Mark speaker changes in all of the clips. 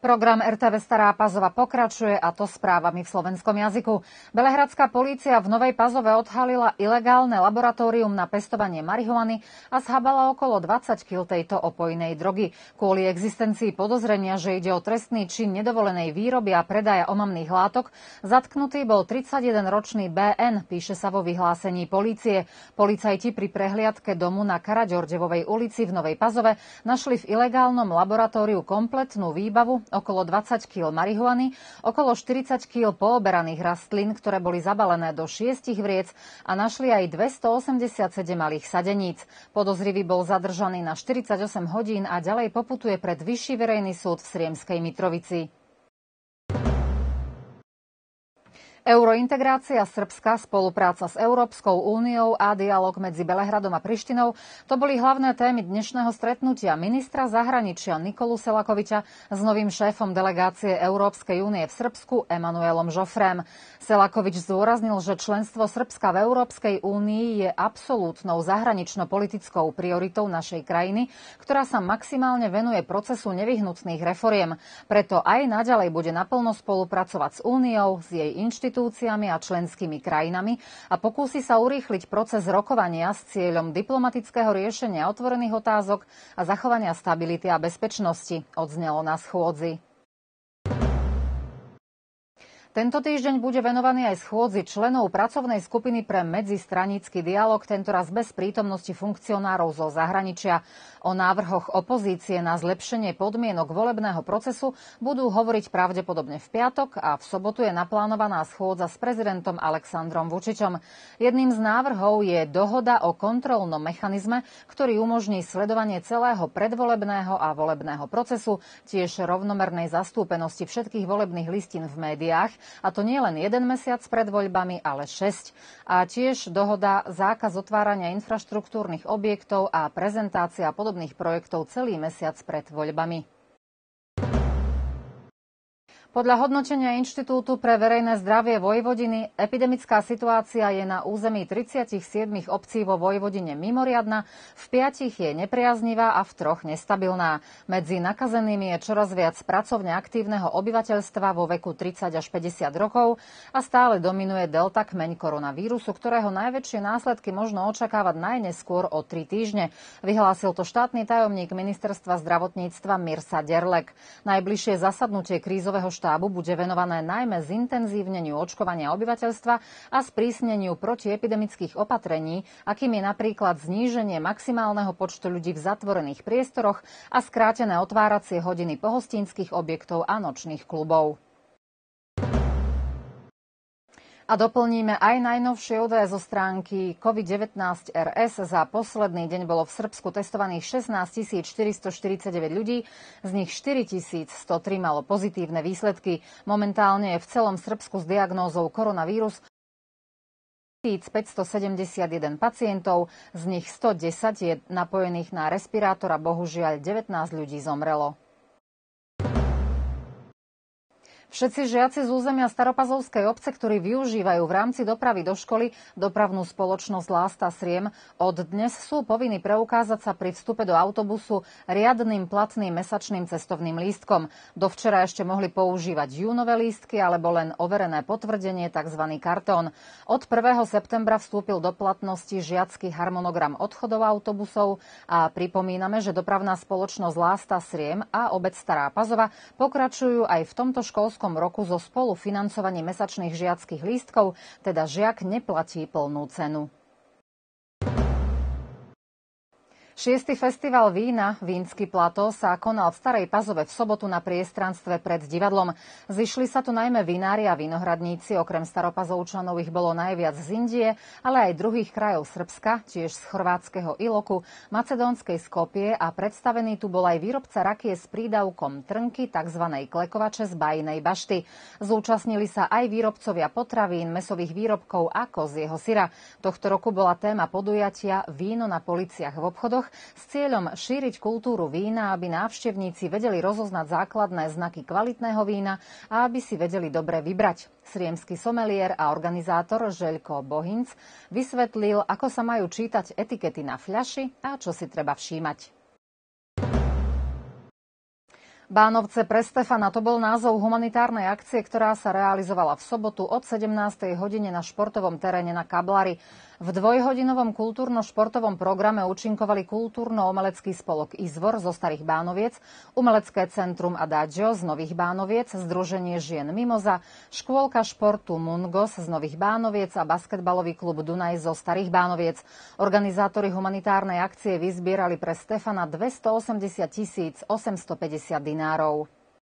Speaker 1: Program RTV Stará Pazova pokračuje, a to správami v slovenskom jazyku. Belehradská polícia v Novej Pazove odhalila ilegálne laboratórium na pestovanie marihuany a zhabala okolo 20 kg tejto opojnej drogy. Kvôli existencii podozrenia, že ide o trestný čin nedovolenej výroby a predaja omamných látok, zatknutý bol 31-ročný BN, píše sa vo vyhlásení polície. Policajti pri prehliadke domu na Karaďordevovej ulici v Novej Pazove našli v ilegálnom laboratóriu kompletnú výbavu, okolo 20 kg marihuany, okolo 40 kg pooberaných rastlín, ktoré boli zabalené do 6 vriec, a našli aj 287 malých sadeníc. Podozrivý bol zadržaný na 48 hodín a ďalej poputuje pred Vyšší verejný súd v Sriemskej Mitrovici. Eurointegrácia Srbska, spolupráca s Európskou úniou a dialog medzi Belehradom a Prištinou, to boli hlavné témy dnešného stretnutia ministra zahraničia Nikolu Selakoviča s novým šéfom delegácie Európskej únie v Srbsku Emanuelom Žofrem. Selakovič zdôraznil, že členstvo Srbska v Európskej únii je absolútnou zahranično-politickou prioritou našej krajiny, ktorá sa maximálne venuje procesu nevyhnutných reforiem. Preto aj naďalej bude naplno spolupracovať s úniou, s jej inštitúciami a členskými krajinami a pokúsi sa urýchliť proces rokovania s cieľom diplomatického riešenia otvorených otázok a zachovania stability a bezpečnosti, odznelo na schôdzi. Tento týždeň bude venovaný aj schôdzi členov pracovnej skupiny pre medzistranícky dialog, tentoraz bez prítomnosti funkcionárov zo zahraničia. O návrhoch opozície na zlepšenie podmienok volebného procesu budú hovoriť pravdepodobne v piatok a v sobotu je naplánovaná schôdza s prezidentom Alexandrom Vučičom. Jedným z návrhov je dohoda o kontrolnom mechanizme, ktorý umožní sledovanie celého predvolebného a volebného procesu, tiež rovnomernej zastúpenosti všetkých volebných listín v médiách, a to nie len 1 mesiac pred voľbami, ale 6. A tiež dohoda zákaz otvárania infraštruktúrnych objektov a prezentácia podobných projektov celý mesiac pred voľbami. Podľa hodnotenia Inštitútu pre verejné zdravie Vojvodiny epidemická situácia je na území 37 obcí vo Vojvodine mimoriadna, v 5 je nepriaznivá a v 3 nestabilná. Medzi nakazenými je čoraz viac pracovne aktívneho obyvateľstva vo veku 30 až 50 rokov a stále dominuje delta kmeň koronavírusu, ktorého najväčšie následky možno očakávať najneskôr o 3 týždne. Vyhlásil to štátny tajomník ministerstva zdravotníctva Mirsa Derlek. Najbližšie zasadnutie krízového štábu bude venované najmä zintenzívneniu očkovania obyvateľstva a sprísneniu protiepidemických opatrení, akým je napríklad zníženie maximálneho počtu ľudí v zatvorených priestoroch a skrátené otváracie hodiny pohostinských objektov a nočných klubov. A doplníme aj najnovšie údaje zo stránky COVID-19 RS. Za posledný deň bolo v Srbsku testovaných 16 449 ľudí, z nich 4 103 malo pozitívne výsledky. Momentálne je v celom Srbsku s diagnózou koronavírus 1571 pacientov, z nich 110 je napojených na respirátor a bohužiaľ 19 ľudí zomrelo. Všetci žiaci z územia Staropazovskej obce, ktorí využívajú v rámci dopravy do školy dopravnú spoločnosť Lásta Sriem, od dnes sú povinní preukázať sa pri vstupe do autobusu riadnym platným mesačným cestovným lístkom. Dovčera ešte mohli používať júnové lístky alebo len overené potvrdenie, tzv. Kartón. Od 1. septembra vstúpil do platnosti žiacky harmonogram odchodov autobusov a pripomíname, že dopravná spoločnosť Lásta Sriem a obec Stará Pazova pokračujú aj v tomto školskom roku so spolufinancovaním mesačných žiackych lístkov, teda žiak neplatí plnú cenu. 6. festival vína Vínsky plato sa konal v Starej Pazove v sobotu na priestranstve pred divadlom. Zišli sa tu najmä vinári a vinohradníci, okrem Staropazovčanov ich bolo najviac z Indie, ale aj druhých krajov Srbska, tiež z chorvátskeho Iloku, macedónskej Skopie a predstavený tu bol aj výrobca rakie s prídavkom trnky, tzv. Klekovače z Bajnej Bašty. Zúčastnili sa aj výrobcovia potravín, mäsových výrobkov a kozieho syra. Tohto roku bola téma podujatia Víno na policiach v obchodoch, s cieľom šíriť kultúru vína, aby návštevníci vedeli rozoznať základné znaky kvalitného vína a aby si vedeli dobre vybrať. Sriemský someliér a organizátor Žeľko Bohinc vysvetlil, ako sa majú čítať etikety na fľaši a čo si treba všímať. Bánovce pre Stefana, to bol názov humanitárnej akcie, ktorá sa realizovala v sobotu od 17. hodine na športovom teréne na Kablári. V dvojhodinovom kultúrno-športovom programe účinkovali kultúrno-umelecký spolok Izvor zo Starých Bánoviec, Umelecké centrum Adagio z Nových Bánoviec, Združenie žien Mimoza, škôlka športu Mungos z Nových Bánoviec a basketbalový klub Dunaj zo Starých Bánoviec. Organizátori humanitárnej akcie vyzbierali pre Stefana 280 850 dinárov.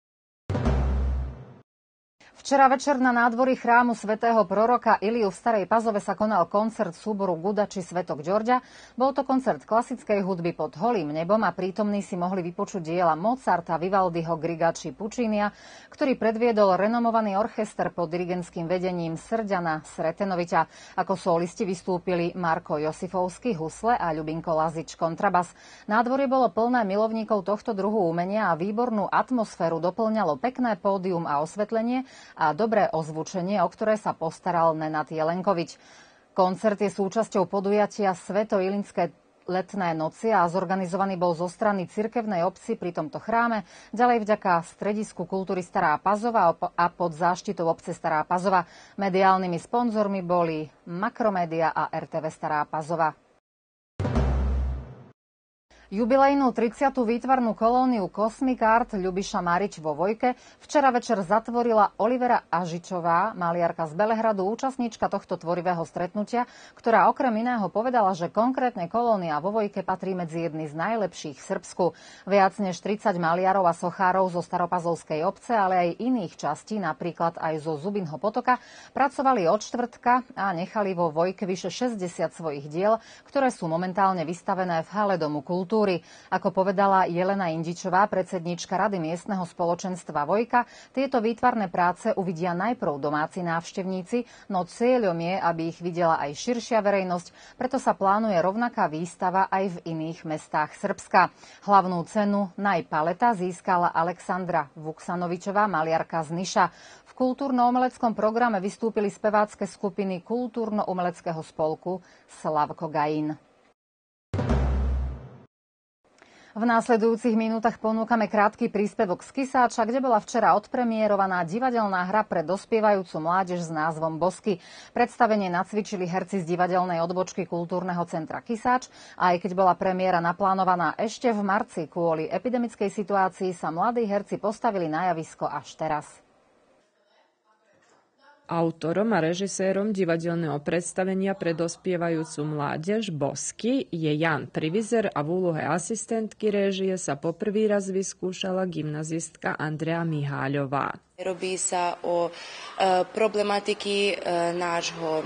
Speaker 1: Včera večer na nádvorí chrámu svätého proroka Iliu v Starej Pazove sa konal koncert súboru Gudači Svetok Ďorďa. Bol to koncert klasickej hudby pod holým nebom a prítomní si mohli vypočuť diela Mozarta, Vivaldiho, Griga či Puccinia, ktorý predviedol renomovaný orchester pod dirigentským vedením Srďana Sretenoviťa. Ako solisti vystúpili Marko Josifovský husle a Ľubinko Lazič kontrabas. Nádvorie bolo plné milovníkov tohto druhu umenia a výbornú atmosféru doplňalo pekné pódium a osvetlenie a dobré ozvučenie, o ktoré sa postaral Nenad Jelenkovič. Koncert je súčasťou podujatia Sveto-Ilinské letné noci a zorganizovaný bol zo strany cirkevnej obci pri tomto chráme, ďalej vďaka Stredisku kultúry Stará Pazova a pod záštitou obce Stará Pazova. Mediálnymi sponzormi boli Makromédia a RTV Stará Pazova. Jubilejnú 30. výtvarnú kolóniu Cosmic Art Ľubiša Marič vo Vojke včera večer zatvorila Olivera Ažičová, maliarka z Belehradu, účastníčka tohto tvorivého stretnutia, ktorá okrem iného povedala, že konkrétne kolónia vo Vojke patrí medzi jedny z najlepších v Srbsku. Viac než 30 maliarov a sochárov zo Staropazovskej obce, ale aj iných častí, napríklad aj zo Zubinho potoka, pracovali od štvrtka a nechali vo Vojke vyše 60 svojich diel, ktoré sú momentálne vystavené v hale Domu kultúry. Ako povedala Jelena Indičová, predsedníčka Rady miestneho spoločenstva Vojka, tieto výtvarné práce uvidia najprv domáci návštevníci, no cieľom je, aby ich videla aj širšia verejnosť, preto sa plánuje rovnaká výstava aj v iných mestách Srbska. Hlavnú cenu Najpaleta získala Alexandra Vuksanovičová, maliarka z Niša. V kultúrno-umeleckom programe vystúpili spevácke skupiny kultúrno-umeleckého spolku Slavko Gajín. V následujúcich minútach ponúkame krátky príspevok z Kisáča, kde bola včera odpremiérovaná divadelná hra pre dospievajúcu mládež s názvom Bosky. Predstavenie nacvičili herci z divadelnej odbočky Kultúrneho centra Kisáč a aj keď bola premiéra naplánovaná ešte v marci, kvôli epidemickej situácii sa mladí herci postavili na javisko až teraz.
Speaker 2: Autorom a režisérom divadelného predstavenia pre dospievajúcu mládež Bosky je Jan Privizer a v úlohe asistentky réžie sa poprvý raz vyskúšala gymnazistka Andrea Miháľová.
Speaker 3: Robí sa o problematiky nášho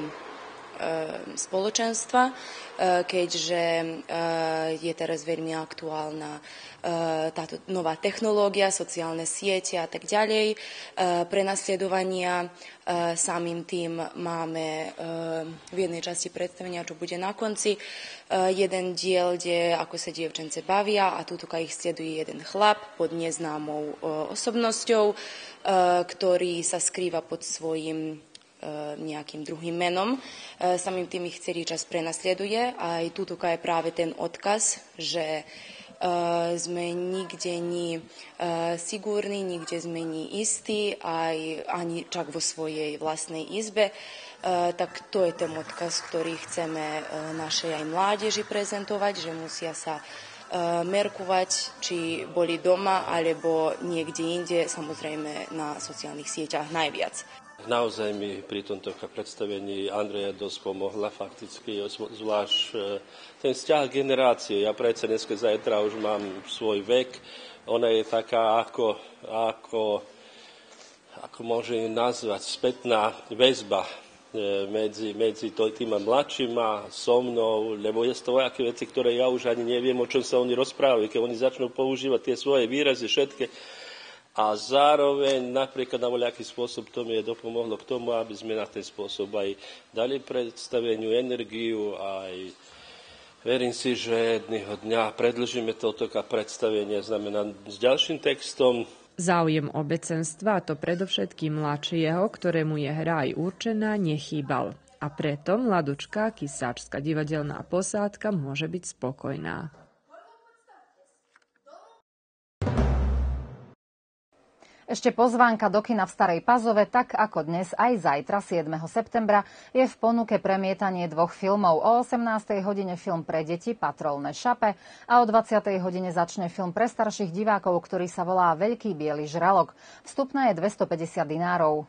Speaker 3: spoločenstva, keďže je teraz veľmi aktuálna táto nová technológia, sociálne siete a tak ďalej, prenasledovania. Samým tým máme v jednej časti predstavenia, čo bude na konci, jeden diel, kde ako sa dievčence bavia a tuto ich sleduje jeden chlap pod neznámou osobnosťou, ktorý sa skrýva pod svojím nejakým druhým menom. Samým tým ich celý čas prenasleduje a aj tuto je práve ten odkaz, že sme nikde ni sigurní, nikde sme ni istí, aj ani čak vo svojej vlastnej izbe. Tak to je ten odkaz, ktorý chceme našej aj mládeži prezentovať, že musia sa merkovať, či boli doma, alebo niekde inde, samozrejme na sociálnych sieťach najviac.
Speaker 4: Naozaj mi pri tomto predstavení Andreja dosť pomohla fakticky, zvlášť ten vzťah generácie. Ja predsa dneska zajtra už mám svoj vek. Ona je taká ako môžem nazvať, spätná väzba medzi tými mladšíma so mnou, lebo je to aké veci, ktoré ja už ani neviem, o čom sa oni rozprávajú. Keď oni začnú používať tie svoje výrazy, všetky, a zároveň napríklad na voľaký spôsob to mi dopomohlo k tomu, aby sme na ten spôsob aj dali predstaveniu energiu, aj verím si, že jedného dňa predĺžime toto predstavenie, znamená s ďalším textom.
Speaker 2: Záujem obecenstva, a to predovšetkým mladšieho, ktorému je hra aj určená, nechýbal. A preto mladučká kisáčska divadelná posádka môže byť spokojná.
Speaker 1: Ešte pozvánka do kina v Starej Pazove, tak ako dnes aj zajtra 7. septembra je v ponuke premietanie dvoch filmov. O 18. hodine film pre deti Patrolné šape a o 20. hodine začne film pre starších divákov, ktorý sa volá Veľký biely žralok. Vstupné je 250 dinárov.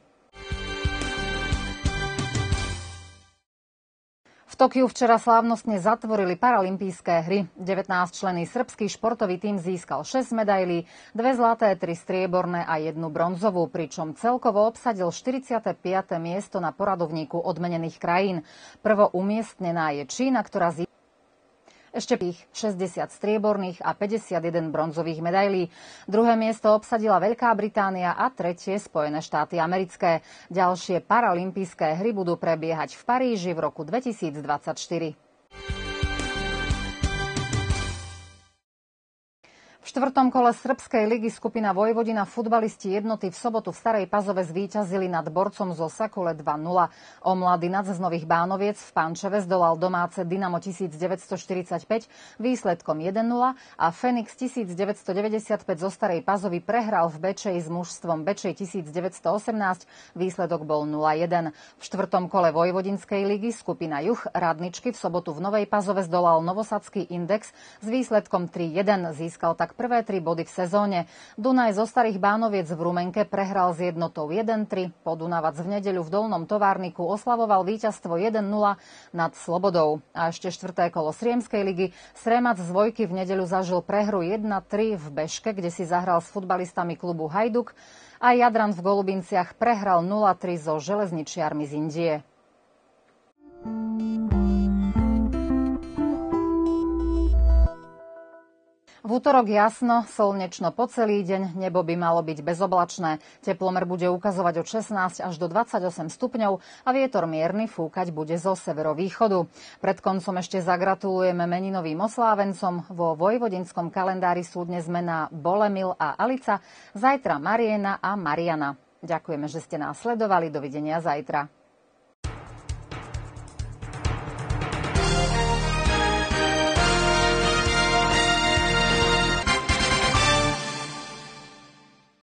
Speaker 1: V Tokiu včera slávnostne zatvorili paralympijské hry. 19-členný srbský športový tím získal 6 medailí, 2 zlaté, 3 strieborné a 1 bronzovú, pričom celkovo obsadil 45. miesto na poradovníku odmenených krajín. Prvo umiestnená je Čína, ktorá získala ešte 60 strieborných a 51 bronzových medailí. Druhé miesto obsadila Veľká Británia a tretie Spojené štáty americké. Ďalšie paralympijské hry budú prebiehať v Paríži v roku 2024. V štvrtom kole srbskej ligy skupina Vojvodina futbalisti jednoty v sobotu v Starej Pazove zvíťazili nad borcom zo Sakule 2-0. Omladinac z Nových Bánoviec v Pančeve zdolal domáce Dynamo 1945 výsledkom 1-0 a Fenix 1995 zo Starej Pazovy prehral v Bečeji s mužstvom Bečej 1918. Výsledok bol 0-1. V štvrtom kole Vojvodinskej ligy skupina Juh Radničky v sobotu v Novej Pazove zdolal Novosadský Index s výsledkom 3-1. Získal tak prvé 3 body v sezóne. Dunaj zo Starých Bánoviec v Rumenke prehral s jednotou 1-3. Podunavac v nedeľu v Dolnom Továrniku oslavoval víťazstvo 1-0 nad Slobodou. A ešte štvrté kolo Sriemskej ligy. Sremac z Vojky v nedeľu zažil prehru 1-3 v Beške, kde si zahral s futbalistami klubu Hajduk. A Jadran v Golubinciach prehral 0-3 so železničiarmi z Indie. V útorok jasno, slnečno po celý deň, nebo by malo byť bezoblačné. Teplomer bude ukazovať od 16 až do 28 stupňov a vietor mierny fúkať bude zo severovýchodu. Pred koncom ešte zagratulujeme meninovým oslávencom. Vo vojvodinskom kalendári sú dnes mená Bolemil a Alica, zajtra Mariena a Mariana. Ďakujeme, že ste nás sledovali. Dovidenia zajtra.